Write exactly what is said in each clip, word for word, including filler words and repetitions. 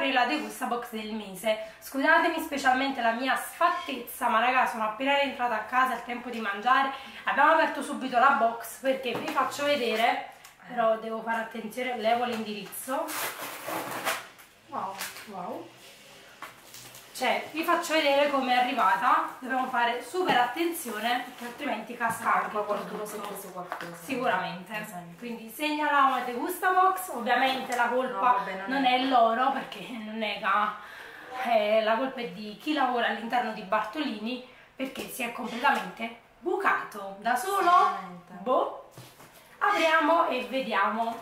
aprire la degusta box del mese. Scusatemi specialmente la mia sfattezza, ma raga, sono appena rientrata a casa, è il tempo di mangiare. Abbiamo aperto subito la box perché vi faccio vedere, però devo fare attenzione, levo l'indirizzo. Wow, wow. Cioè, vi faccio vedere come è arrivata, dobbiamo fare super attenzione perché altrimenti casca anche qualcuno si è preso qualcosa. Sicuramente. Quindi segnaliamo la degusta box, ovviamente la colpa no, vabbè, non, non è, è loro perché non è che eh, la colpa è di chi lavora all'interno di Bartolini perché si è completamente bucato da solo. Boh. Apriamo e vediamo.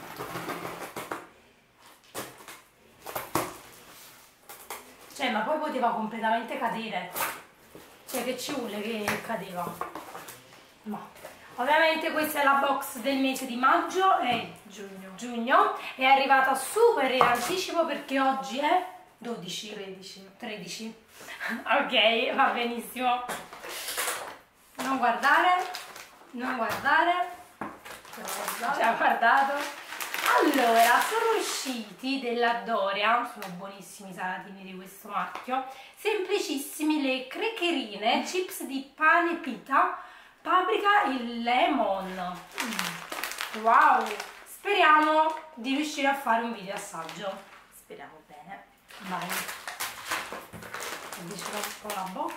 Cioè, ma poi poteva completamente cadere. Cioè, che ci vuole che cadeva? No. Ovviamente questa è la box del mese di maggio e giugno. giugno. È arrivata super in anticipo perché oggi è dodici. tredici. tredici. Ok, va benissimo. Non guardare. Non guardare. Ci ha guardato. Allora, sono usciti della Doria, sono buonissimi i salatini di questo marchio, semplicissimi le crecherine, chips di pane pita, paprika e lemon. Mm. Wow! Speriamo di riuscire a fare un video assaggio. Speriamo bene. Vai. Avvicino un po' la box.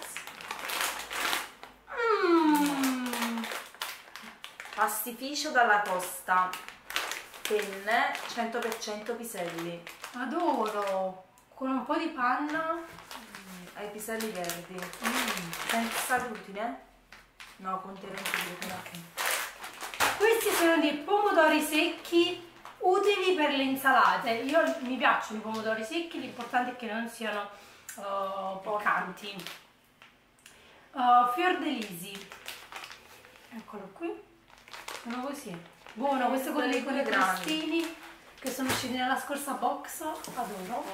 Mmm. Pastificio dalla costa. Penne cento per cento piselli. Adoro! Con un po' di panna. Mm, ai piselli verdi. Mm, senza glutine? No, contenente glutine. Okay. Questi sono dei pomodori secchi utili per le insalate. Io mi piacciono i pomodori secchi, l'importante è che non siano uh, piccanti. Uh, Fiordalisi. Eccolo qui. Sono così. Buono, questo con le, con le crostini che sono usciti nella scorsa box, adoro.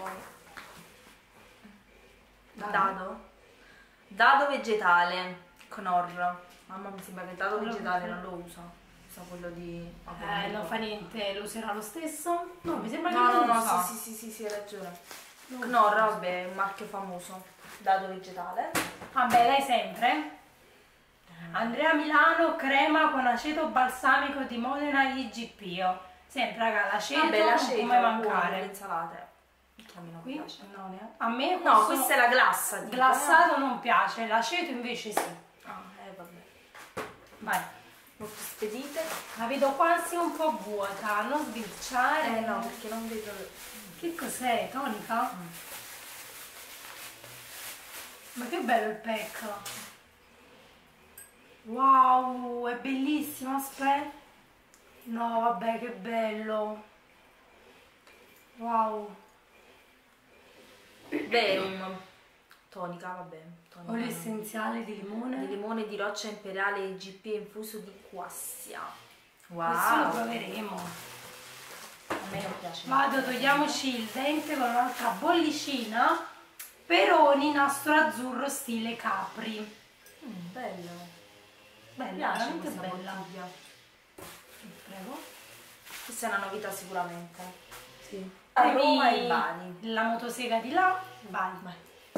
Dado. Dado, dado vegetale, Knorr. Mamma mi sembra che il dado non vegetale non lo usa, usa quello di... Eh, non fa niente, lo userà lo stesso? No, mi sembra no, che no, lo no, usa. sì, sì, sì, sì, hai ragione. Knorr, vabbè, è un marchio famoso. Dado vegetale. Vabbè, lei sempre? Andrea Milano, crema con aceto balsamico di Modena I G P O. Sempre raga, l'aceto non può mai mancare. Le insalate. A me non Qui? piace. No, ne... A me no, questa è la glassa. Tipo, glassato eh? non piace, l'aceto invece sì. Ah, eh vabbè. Vai. Molto spedite. La vedo quasi un po' vuota, non sbirciare. Eh no, perché non vedo... Che cos'è? Tonica? Mm. Ma che bello il pack. Wow, è bellissimo, aspetta. No, vabbè, che bello. Wow. Verum. Tonica, vabbè. Tonica. Olio essenziale di limone. Di limone di roccia imperiale I G P infuso di quassia. Wow. Questo lo proveremo. A me non piace. Vado, togliamoci il dente con un'altra bollicina. Peroni nastro azzurro stile Capri. Mm, bello. Bella, veramente bella. Bottiglia. Prego. Questa è una novità sicuramente. Sì. A Roma e Bari. La motosega di là, vai. vai.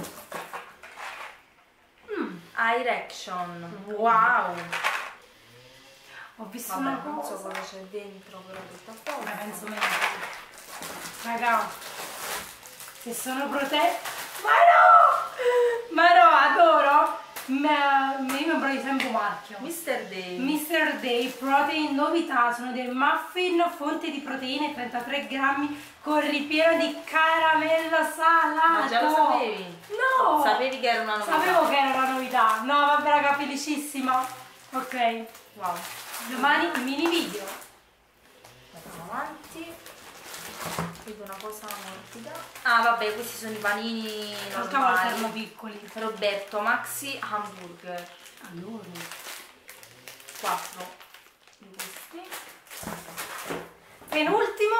Mm. Erection. Wow. Ho visto Vabbè, una cosa. non so cosa c'è dentro, però tutta forza. Ma penso meglio. Raga, se sono protette. Ma no! Ma no, adoro! Ma mi membro di sempre marchio mister Day. mister Day Protein novità, sono dei muffin fonte di proteine trentatré grammi con ripieno di caramella salata. Ma già lo sapevi? No! Sapevi che era una novità? Sapevo che era una novità. No, vabbè raga, felicissima. Ok. Wow. Domani mini video. Andiamo avanti. Vedo una cosa morbida. Ah vabbè, questi sono i panini normali. Erano piccoli. Roberto Maxi Hamburger. Allora. quattro di questi. Penultimo.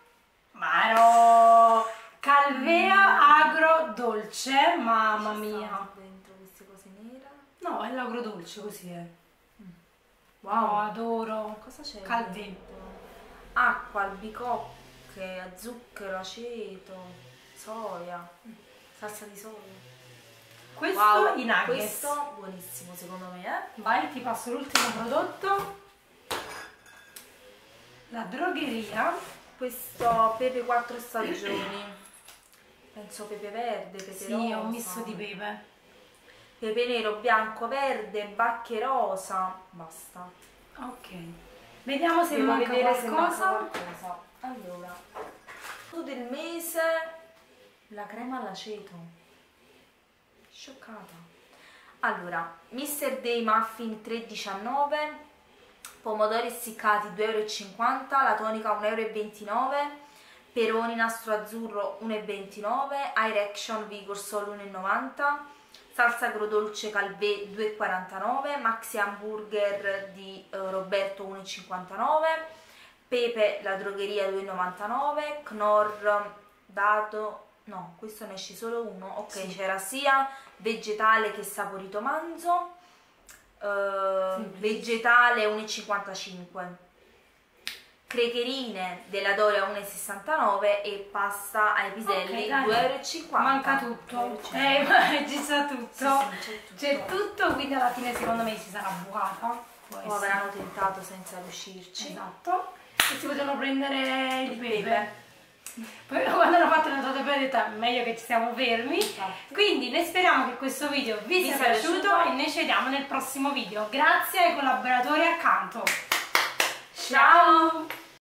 Maro. Calvea agro dolce. Mamma mia. Dentro queste cose nere. No, è l'agrodolce così è. Wow, oh, adoro. Cosa c'è? Calvea. Acqua, albicocche, zucchero, aceto. Soia, salsa di soia. Questo Wow, i nuggets. questo buonissimo secondo me, eh? Vai, ti passo l'ultimo prodotto. La drogheria. Questo pepe quattro stagioni. Penso pepe verde, pepe Sì, rosa. ho un misto di pepe. Pepe nero, bianco, verde, bacche rosa. Basta. Ok. Vediamo se Devo manca vedere se qualcosa. manca qualcosa. Allora, tutto del mese la crema all'aceto. Scioccata. Allora, mister Day Muffin tre e diciannove, pomodori essiccati due e cinquanta euro, la tonica uno e ventinove euro, peroni nastro azzurro uno e ventinove, Air Action Vigor Sol uno e novanta, salsa agrodolce Calvé due e quarantanove, Maxi Hamburger di eh, Roberto uno e cinquantanove, pepe la drogheria due e novantanove, Knorr dato, no, questo ne esce solo uno, ok, sì. C'era sia vegetale che saporito manzo, uh, vegetale uno e cinquantacinque, crecherine della Doria uno e sessantanove e pasta ai piselli okay, due e cinquanta euro. Manca tutto, eh, ma ci sta tutto, sì, sì, c'è tutto. tutto, quindi alla fine secondo me si sarà bucata. O avranno tentato senza riuscirci. Esatto, e si potevano prendere il pepe. pepe. Poi quando hanno fatto la nota ho detto meglio che ci siamo fermi. Infatti. Quindi noi speriamo che questo video vi, vi sia piaciuto, piaciuto e noi ci vediamo nel prossimo video. Grazie ai collaboratori accanto. Ciao!